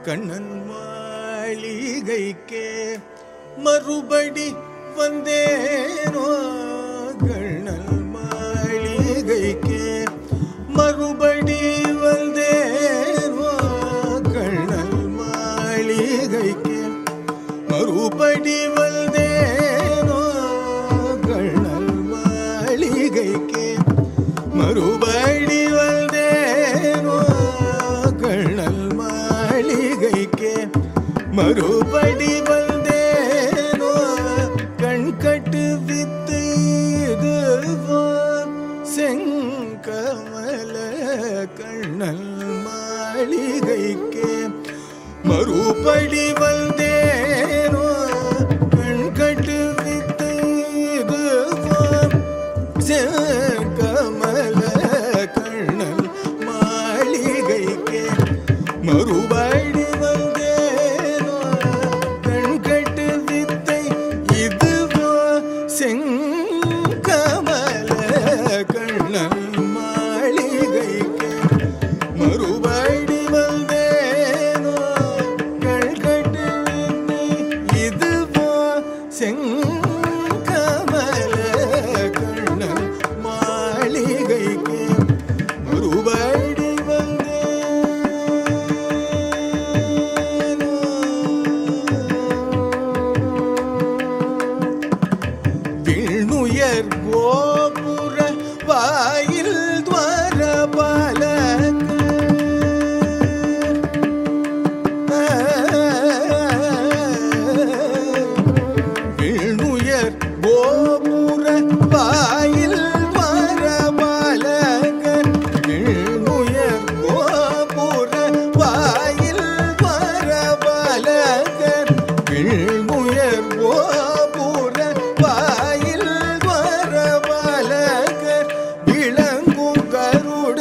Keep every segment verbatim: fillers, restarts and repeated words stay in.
கண்ணன் மாளிகைக்கே மறுபடி வந்தேனோ கண்ணன் மாளிகைக்கே மறுபடி வந்தேனோ கண்ணன் மாளிகைக்கே மறுபடி வந்தேனோ கண்ணன் மாளிகைக்கே மறுபடி வந்தேனோ கண்ணல் மாளிகைக்கே மறுபடி வந்தேனோ கண் கட்டு வித்து இதுவோ செங்கமல கண்ணல் மாளிகைக்கே மறுபடி வந்தேனோ கண் கட்டு வித்து இதுவோ செங்கமல கண்ணல் மாளிகைக்கே மறுபடி வந்தேனோ கண் கட்டு வித்தை இதுவோ செங்கமல கண்ணல் மாளிகைக்கே மறுபடி வந்தேனோ கண் கட்டு வித்தை இதுவோ செங்கமல கண்ணல் மாளிகைக்கே மறுபடி விண்ணுயர் கோபுர வாயில் துவாரபாலக விண்ணுயர் கோபுர வாயில் துவாரபாலக விண்ணுயர் கோபுர வாயில் துவாரபாலக விண்ணுயர் கோபுர வாயில் துவாரபாலகர் விளங்கும் கருட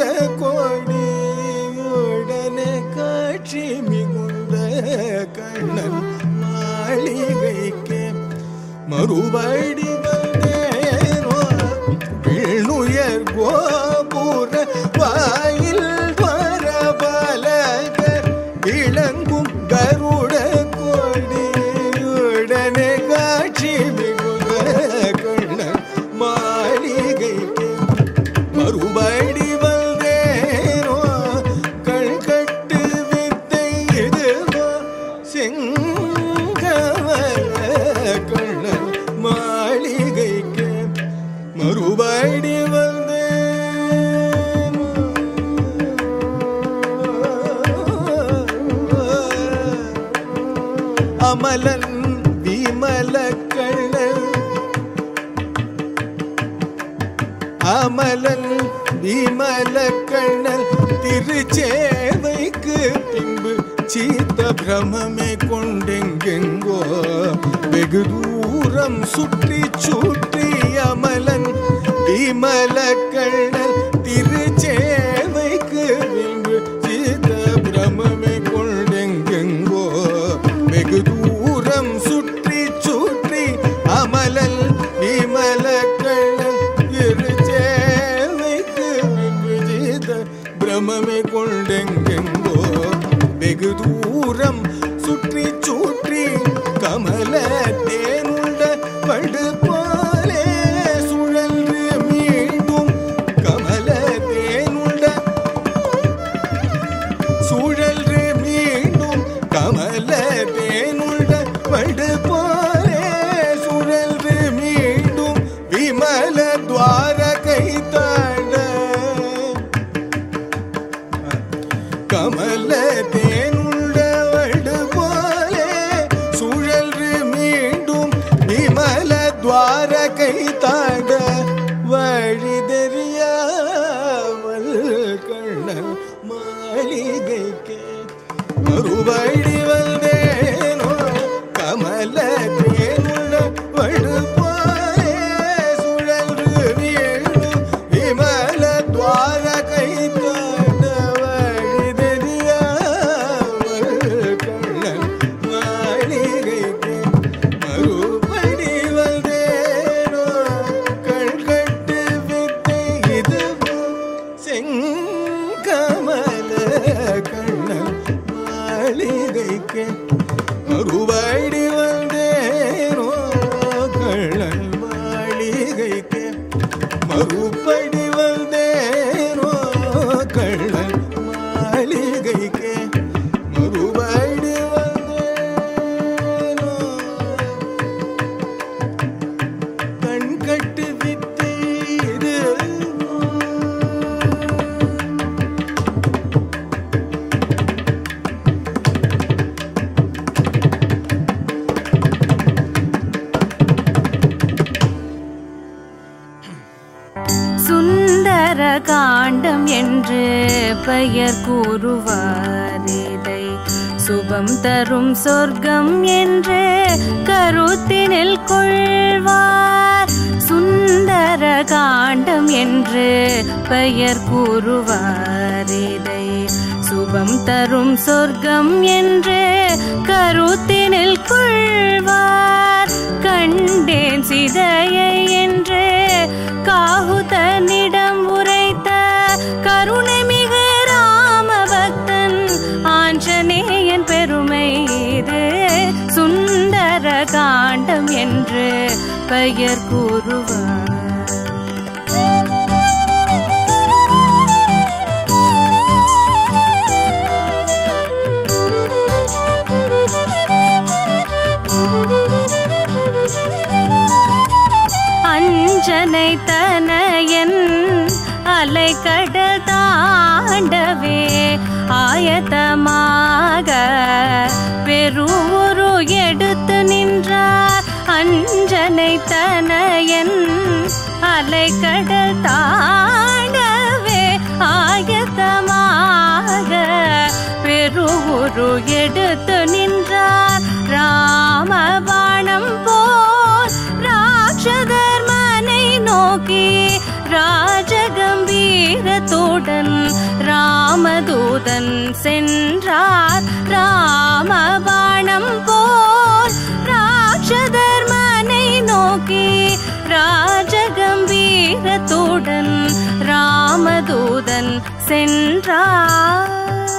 கொடியுடனே காட்சி மிகுந்த கண்ணன் மாளிகைக்கே மறுபடி வந்தேனோ விண்ணுயர் கோபுர வாயில் துவாரபாலகர் விளங்கும் கருட கொடியுடனே காட்சி மிகுந்த கண்ணன் மாளிகைக்கே மறுபடி வந்தேனோ கண் கட்டு வித்தை இதுவோ செங்கமல கண்ணன் மாளிகைக்கே மறுபடி வந்தேனோ அமலன் விமல கண்ணன் அமலன் விமல கண்ணல் திருச்சேவைக்கு பின்பு சீத்த பிரமே கொண்டெங்கெங்கோ வெகு தூரம் சுற்றி சுற்றி அமலன் விமல கண்ணல் திருச்சேவைக்கு பின்பு சீத்த பிரமே கொண்டெங்கெங்கோ வெகு தூரம் சுற்றி சுற்றி அமலன் விமல கண்ணல் திருச்சேவைக்கு விஜித பிரமே கொண்டெங்கெங்கோ வெகு தூரம் சுற்றி சுற்றி கமல தேனுண்ட படு போலே சுழன்று மீண்டும் கமல தேனுண்ட சுழன்று மீண்டும் கமல தேனுண்ட படு போலே சுழன்று மீண்டும் விமல துவாரகை தாண்ட கமல தேனுண்ட வடு போலே சுழன்று மீண்டும் விமல துவாரகை தாண்ட வழி தெரியாமல் கண்ணன் மாளிகைக்கே மறுபடி வந்தேனோ கமல தேனுண்ட வடு போலே சுழன்று மீண்டும் விமல துவாரகை தாண்ட வழி தெரியாமல் கண்ணன் மாளிகைக்கே மறுபடி வந்தேனோ கண் கட்டு வித்தை இதுவோ செங்கமல கண்ணன் மாளிகை மறுபடி வந்தேனோ கள்ளன் மாளிகைக்கு மறுபடி வந்தேனோ கள்ளன் மாளிகைக்கு மறுபடி வந்தேனோ கண் கட்டு வித்தை இது சுந்தர காண்டம் என்று பெயர் கூறுவார் இதை சுபம் தரும் சொர்க்கம் என்று கருத்தினில் கொள்வார். சுந்தர காண்டம் என்று பெயர் கூறுவார் இதை சுபம் தரும் சொர்க்கம் என்று கருத்தினில் கொள்வார். கண்டேன் சிதையை என்று காகுதனிடம் உரைத்த கருணை மிகு ராம பக்தன் ஆஞ்சநேயன் பெருமை இது சுந்தர காண்டம் என்று பெயர் கூறுவார். அஞ்சனை தனையன் அலைக்கடல் தாண்டவே ஆயத்தமாக பெருவுரு எடுத்து நின்றார். அஞ்சனை தனையன் அலைக்கடல் தாண்டவே ஆயத்தமாக பெருவுரு எடுத்து நின்றார். ராமபாணம் போல் ராட்சதர் மனை நோக்கி ராஜகம்பீரத்துடன் ராமதூதன் சென்றார். ராமபாணம் போல் ராட்சதர் மனை நோக்கி ராஜகம்பீரத்துடன் ராமதூதன் சென்றார்.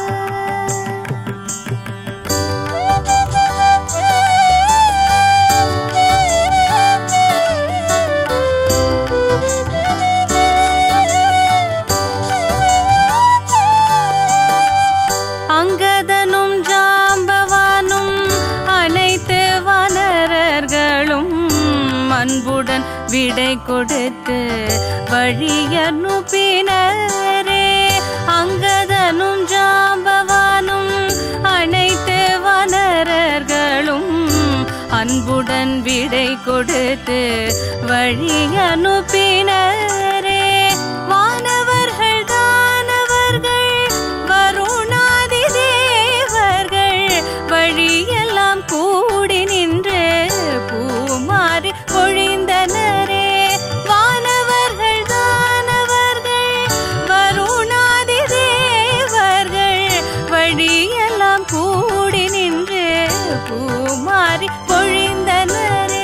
அங்கதனும் ஜாம்பவானும் அனைத்து வானரர்களும் அன்புடன் விடை கொடுத்து வழியனுப்பினரே. அங்கதனும் ஜாம்பவானும் அனைத்து வானரர்களும் அன்புடன் விடை கொடுத்து வழியனுப்பினரே. வானவர்கள் தானவர்கள் வருணாதி தேவர்கள் வழியெல்லாம் கூடி நின்று பூமாறி பொழிந்தனரே. வானவர்கள் தானவர்கள் வருணாதி தேவர்கள் வழியெல்லாம் கூடி நின்று பூமாறி பொழிந்தனரே.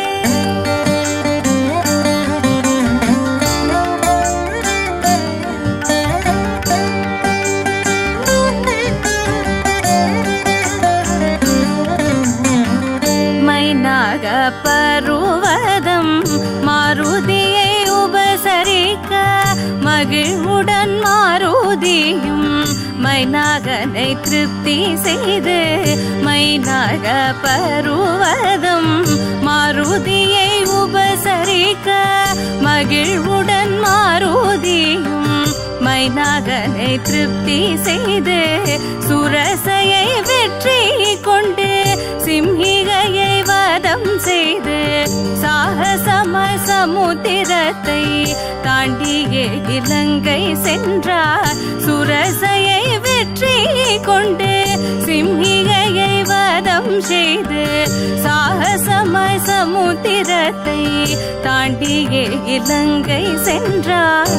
மைனாக பருவதம் மாருதியை உபசரிக்க மகிழ்வுடன் மாருதியும் மைனாகனை திருப்தி செய்து மைனாக பருவதம் மாருதியை உபசரிக்க மகிழ்வுடன் மாருதியும் மைனாகனை திருப்தி செய்து சுரசையை வெற்றி கொண்டு சிம்ஹிகையை வதம் செய்து சாகசம சமுத்திரத்தை தாண்டிய இலங்கை சென்றார். சுரசையை வெற்றி கொண்டு சிம்ஹிகையை வதம் செய்து சாகசம சமுத்திரத்தை தாண்டிய இலங்கை சென்றார்.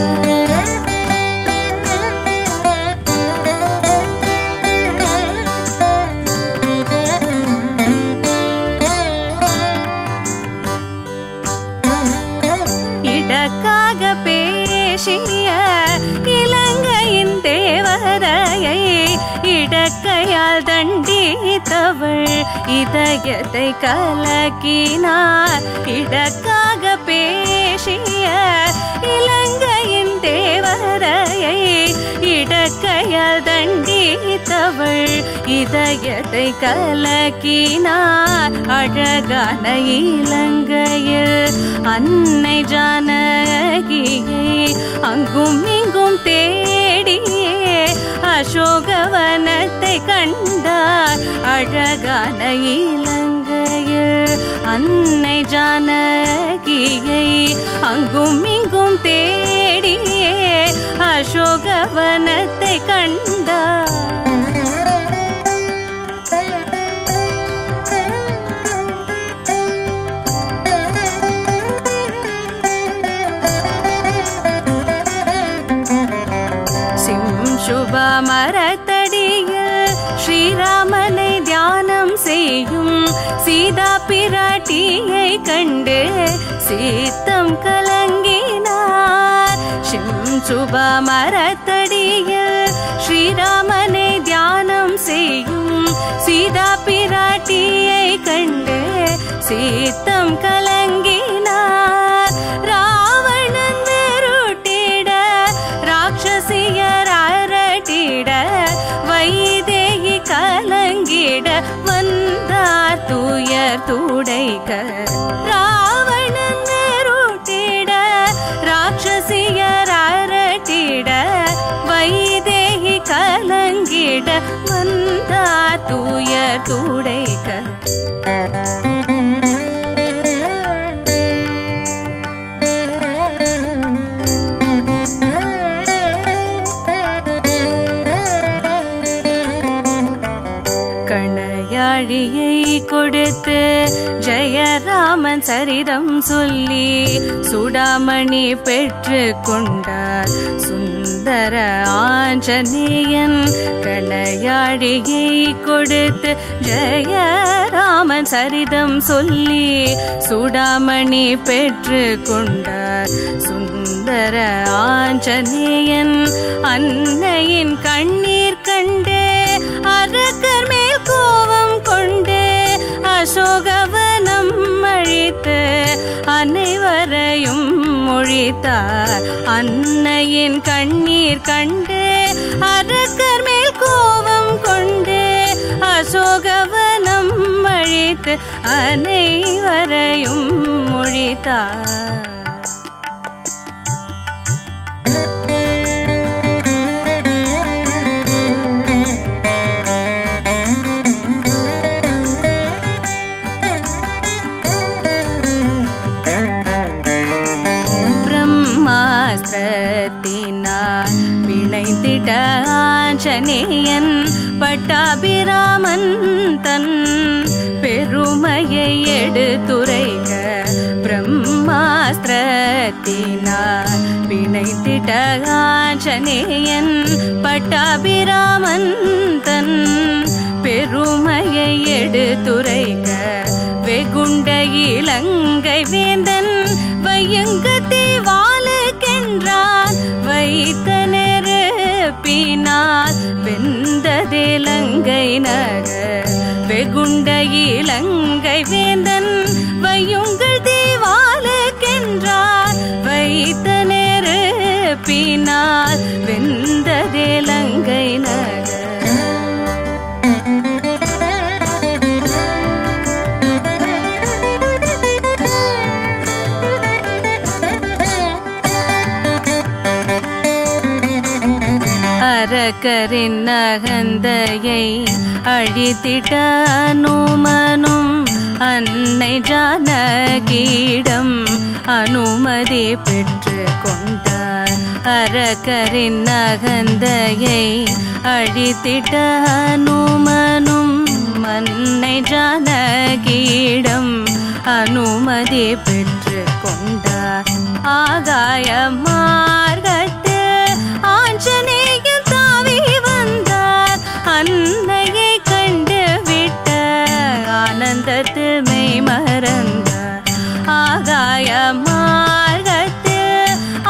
இடக்காக பேசிய இலங்கையின் தேவதையை இடக்கையால் தண்டித்தவள் இதயத்தை கலக்கினார் இடக்காக பேசிய இலங்கையின் தேவரையை இடக்கையால் தண்டித்தவள் இதயத்தை கலக்கினார் அழகான இலங்கையில் அன்னை ஜானகியை அங்கும் இங்கும் தேடியே அசோகவனத்தை கண்டார் அழகான இலங்கையில் அன்னை ஜானகியை அங்கும் இங்கும் தேடியே அசோகவனத்தை கண்டார் சுப மரத்தடியில் ஸ்ரீராமனை தியானம் செய்யும் சீதா பிராட்டியை கண்டு சீத்தம் கலங்கினார் சுப மரத்தடியில் ஸ்ரீராமனை தியானம் செய்யும் சீதா பிராட்டியை கண்டு சீத்தம் கலங்கினார் ராவணன் வெருட்டிட ராட்சசியர் அரட்டிட வைதேகி கலங்கிட வந்தார் தூயர் துடைக்க ராவணன் வெருட்டிட ராட்சசியர் அரட்டிட வைதேகி கலங்கிட வந்தார் தூயர் துடைக்க கணையாழியை கொடுத்து ஜெயராமன் சரிதம் சொல்லி சுடாமணி பெற்று கொண்டார் சுந்தர ஆஞ்சநேயன் கணையாழியை கொடுத்து ஜெயராமன் சரிதம் சொல்லி சுடாமணி பெற்று கொண்டார் சுந்தர ஆஞ்சநேயன் அன்னையின் கண்ணீர் கண்டு அரக்கர் மேல் கோபம் கொண்டு அசோகவனம் அழித்து அனைவரையும் மொழித்தார் அன்னையின் கண்ணீர் கண்டு அரக்கர் மேல் கோபம் கொண்டு அசோகவனம் அழித்து அனைவரையும் மொழித்தார் பிணைந்திட ஆஞ்சநேயன் பட்டாபிராமன் தன் பெருமையை எடுத்துரைக்க பிரம்மாஸ்திரத்தினார் பிணைந்திட ஆஞ்சநேயன் பட்டாபிராமன் தன் பெருமையை எடுத்துரைக்க வெகுண்ட இலங்கை வேந்தன் வையங்கத்தி வாழுக்கென்றான் வைத்த நெருப்பினால் வெந்ததிலங்கை நகர் வெகுண்ட இலங்கை வேந்தன் வையுங்கள் தீவாளுக்கென்றான் வைத்த நெருப்பினால் வெந்ததிலங்கை நகர் அரக்கரின் அகந்தையை அழித்திட அனுமனும் அன்னை ஜானகியிடம் அனுமதி பெற்று கொண்டார் அரக்கரின் அகந்தையை அழித்திட அனுமனும் அன்னை ஜானகியிடம் அனுமதி பெற்று கொண்டார் ஆகாய மார்கத்து ஆஞ்சநேயன் தாவி வந்தார் அன்னையை கண்டு விட்ட ஆனந்தத்து மெய் மறந்தார் ஆகாய மார்கத்து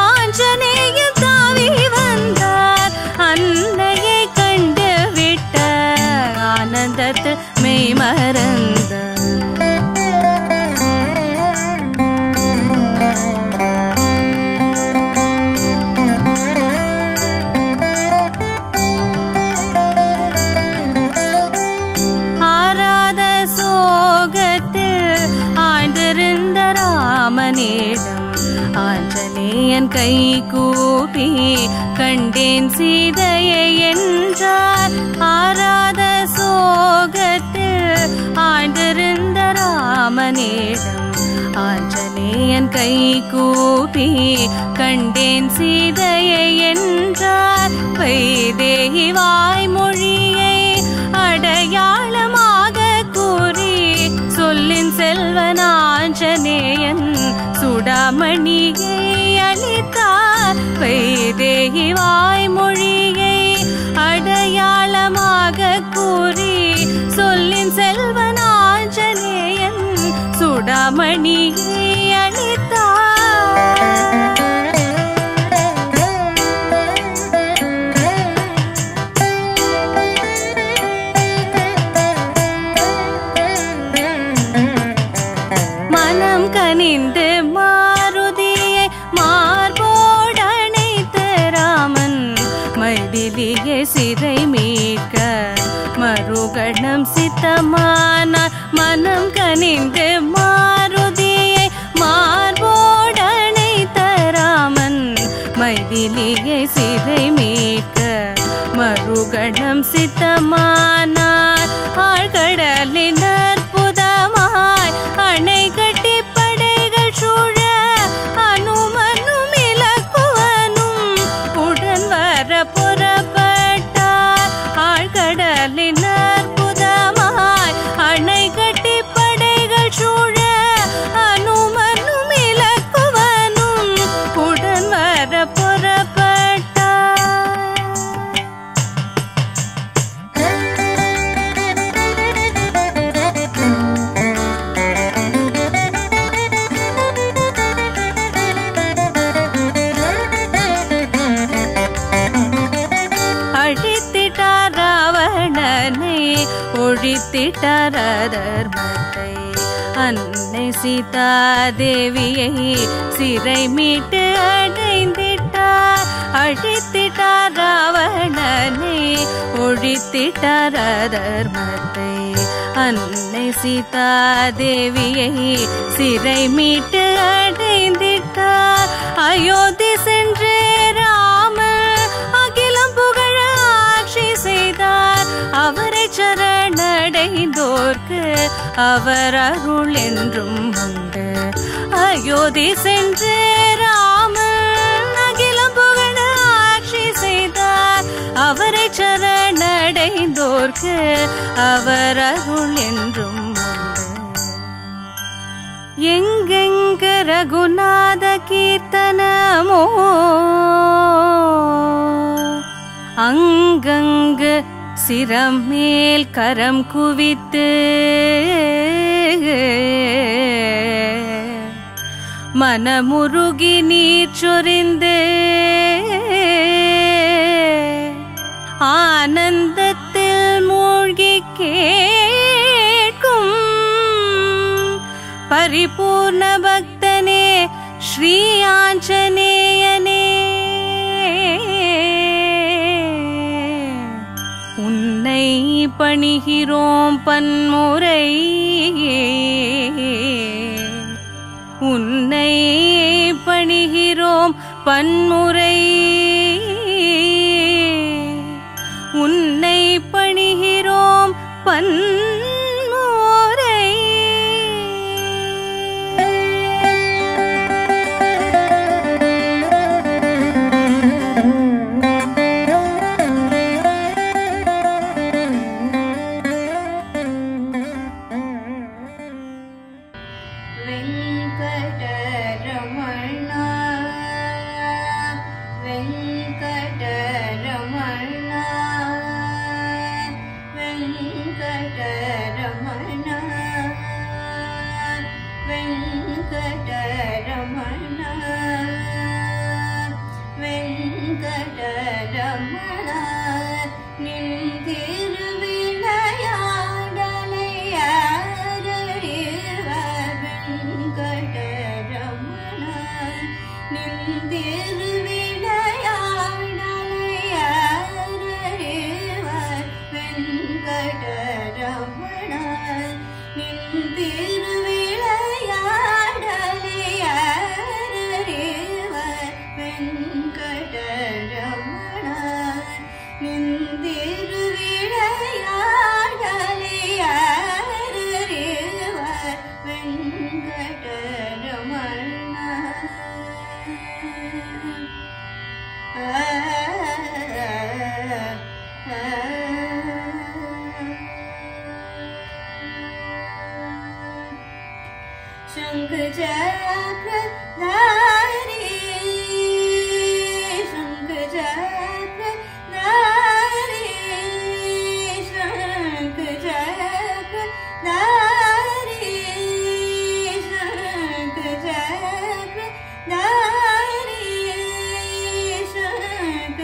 ஆஞ்சநேயன் தாவி வந்தார் அன்னையை கண்டு விட்ட கோலத்து மெய் மறந்த ஆராத சோகத்தில் ஆழ்ந்திருந்த ராமனிடம் ஆஞ்சநேயன் கை கூப்பி கண்டேன் சீதையை என்றார். ஆராத சோகத்தில் ஆழ்ந்திருந்த ராமனிடம் ஆஞ்சநேயன் கை கூப்பி கண்டேன் சீதையை என்றார். வைதேகி வாய்மொழியை அடையாளமாக கூறி சொல்லின் செல்வன் ஆஞ்சநேயன் சுடாமணியை அளித்தார். வைதேகி வாய்மொழியை அடையாளமாக கூறி சொல்லின் செல்வன் ஆஞ்சநேயன் சுடாமணியை அளித்தார். மனம் கனிந்து மாருதியை மார்போடணைத்து ராமன் மைதிலியை சிறை மீட்க மறுகணம் சித்தமானார். மனம் கனிந்து மாருதியை மார்போடணைத்த ராமன் மைதிலியை சிறை மீட்க மறுகணம் சித்தமானார். ஆழ்கடலின் அற்புதமாய் அணை கட்டி படைகள் சூழ அனுமனும் இலக்குவனும் உடன் வர புறப்பட்டார். ஆழ்கடலின் அற்புதமாய் அணை கட்டி படைகள் சூழ அனுமனும் இலக்குவனும் உடன் வர புறப்பட்டார். அழித்திட்டார் ராவணனை ஒழித்திட்டார் அதர்மத்தை. அன்னை சீதா தேவியை சிறை மீட்டு அடைந்திட்டார். அழித்திட்டார் ராவணனை ஒழித்திட்டார் அதர்மத்தை. அன்னை சீதா தேவியை சிறை மீட்டு அடைந்திட்டார். அயோத்தி சென்று ராமர் அகிலம் புகழ ஆட்சி செய்தார். அவரை சரணடைந்தோர்க்கு அவர் அருள் என்றும் உண்டு. அயோத்தி சென்று ராமர் அகிலம் புகழ ஆட்சி செய்தார். அவரை சரணடைந்தோர்க்கு அவர் அருள் என்றும் உண்டு. எங்கெங்க ரகுநாத கீர்த்தனமோ அங்கங்கு சிரம் மேல் கரம் குவித்து மனமுருகி நீர் சொரிந்து ஆனந்தத்தில் மூழ்கி கேட்கும் பரிபூர்ண பக்தனே ஸ்ரீ ஆஞ்சநேயனே. உன்னை பணிகிறோம் பன்முறை, உன்னை பணிகிறோம் பன்முறை, உன்னை பணிகிறோம் பன்முறை. வெங்கடரமணா வெங்கடரமணா வெங்கட வெங்கடரமண நின் திருவிளையாடலை அறிவர் வெங்கடரமண நின் திருவிளையாடலை அறிவர் வெங்கடரமண शंख चक्रधारी शंख चक्रधारी शंख चक्रधारी शंख चक्रधारी शंख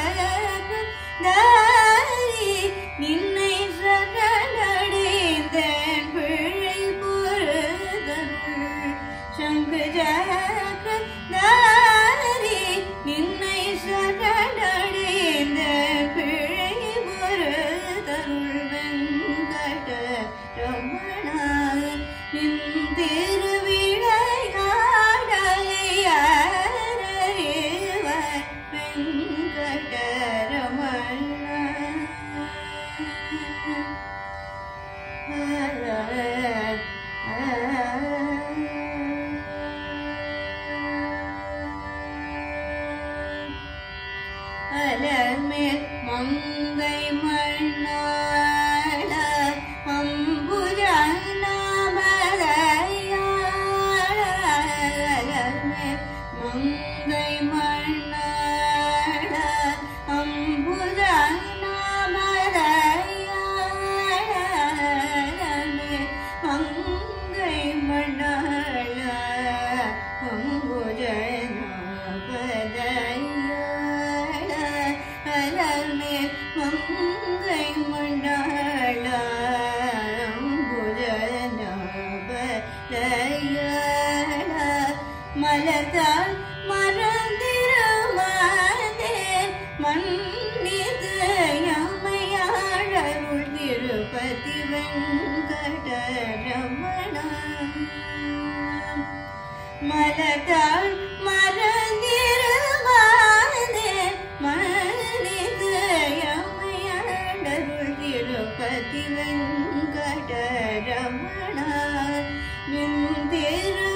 चक्रधारी निन्नै शरणடைந்தேன் பிழை பொறுத்தருள் शंख चक्रधारी निन्नै शरणடைந்தேன் பிழை பொறுத்தருள் வெங்கடரமண நின் திருவிளையாடலை அறிவர் வெங்கடரமண அலர்மேல் மங்கை மண்ணாள அம்புஜநாமலையாள அலர்மேல் மங்கை மண்ணாள அம்புஜநாமலையாள அலர்மேல் மங்கை மண்ணாள அம்புஜநாமலையாள அலர்மேல் மங்கை மண்ணாள அம்புஜநாமலையாள மலர்த்தாள் மறந்திருமாதே மன்னிது யமையாளருள் திருப்பதி வெங்கடரமண மலர்த்தாள் மறந்திருமாதே மன்னிது யமையாளருள் திருப்பதி வெங்கடரமண நின் திரு